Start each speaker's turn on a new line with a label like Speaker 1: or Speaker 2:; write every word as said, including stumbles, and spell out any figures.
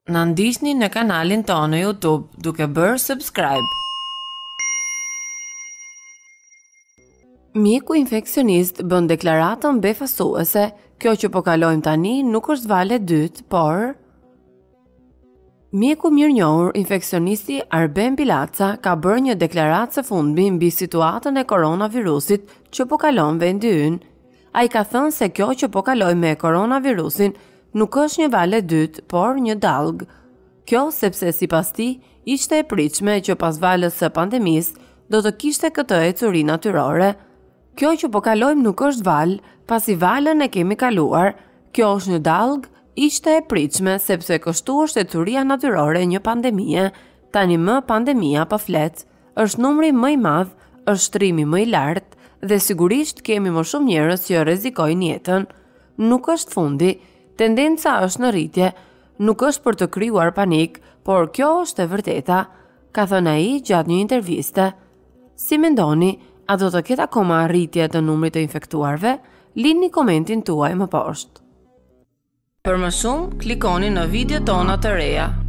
Speaker 1: Na ndiqni në kanalin tonë në YouTube duke bërë subscribe. Mjeku infeksionist bën deklaratën befasuese, kjo që po kalojmë tani nuk është valë e dytë, por mjeku mirënjohur infeksionisti Arben Bilaca ka bërë një deklaratë së fundmi mbi situatën e koronavirusit që po kalon vendi ynë. Ai ka thënë se kjo që po kalojmë me koronavirusin nuk është një valë e dytë, por një dallg. Kjo sepse sipas tij ishte e pritshme që pas valës së pandemisë do të kishte këtë ecuri natyrore. Kjo që po kalojmë nuk është valë, pasi valën e kemi kaluar. Kjo është një dallg, ishte e pritshme sepse kështu është ecuria natyrore e një pandemie. Tani më pandemia po flet, është numri më i madh, është shtrimi më i lartë dhe sigurisht kemi më shumë njerëz që rrezikojnë jetën. Nuk është fundi, tendenca është në rritje, nuk është për të krijuar panik, por kjo është e vërteta, ka thënë ai gjatë një interviste. Si mendoni, a do të ketë akoma rritje të numrit të infektuarve? Lini komentin tuaj më poshtë. Për më shumë, klikoni në video tona të reja.